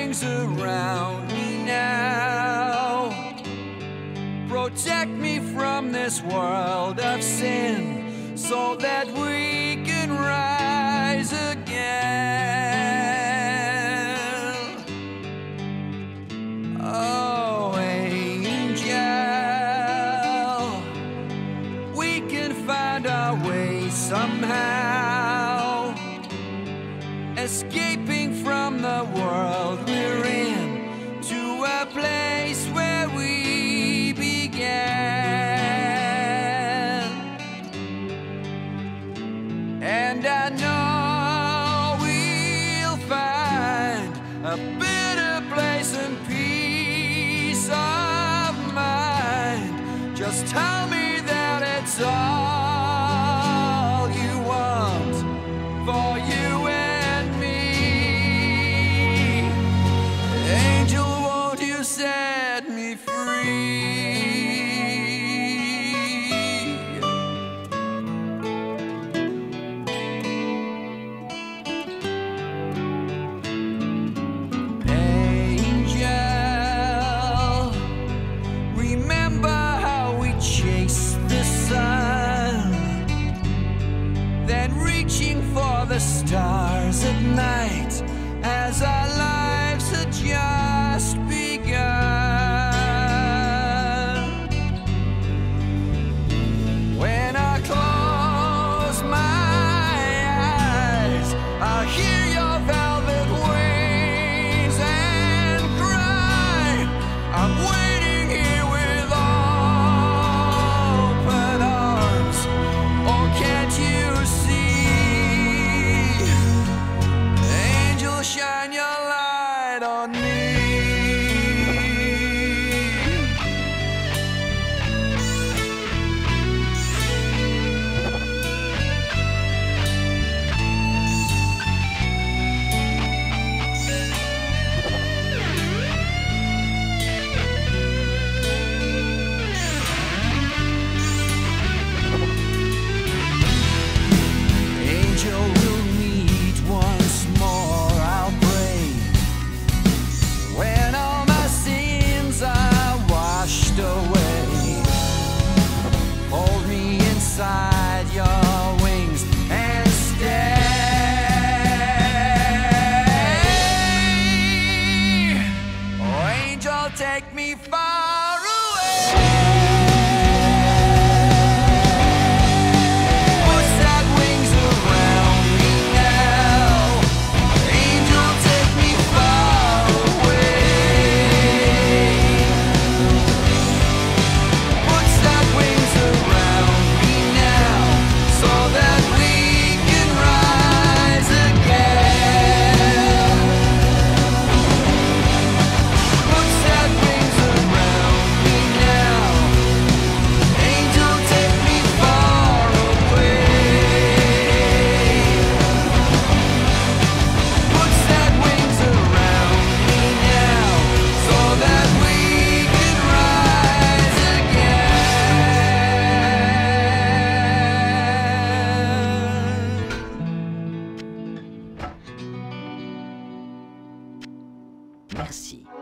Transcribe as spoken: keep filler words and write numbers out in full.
wings around me now. Protect me from this world of sin, so that we can rise again. Oh, angel, we can find our way somehow, escaping from the world we're in, to a place where we began. And I know we'll find a better place and peace of mind. Just tell me that it's all you want for you and me. Angel, won't you set me free? Angel, remember how we chased the sun, then reaching for the stars at night, as our lives had just begun. When I close my eyes, I hear your velvet wings and cry. I'm waiting here with open arms. Oh, can't you see? Angel, shine your light on me. Angel, we'll meet once more, I'll pray, when all my sins are washed away. Hold me inside your wings and stay. Oh, angel, take me far away. Put sad wings around me now. Angel, take me far away. Put sad wings around me now, so that we can rise again. Put sad wings around me now. Angel, take me far away. Put sad wings around me now, so that we can rise again. Merci.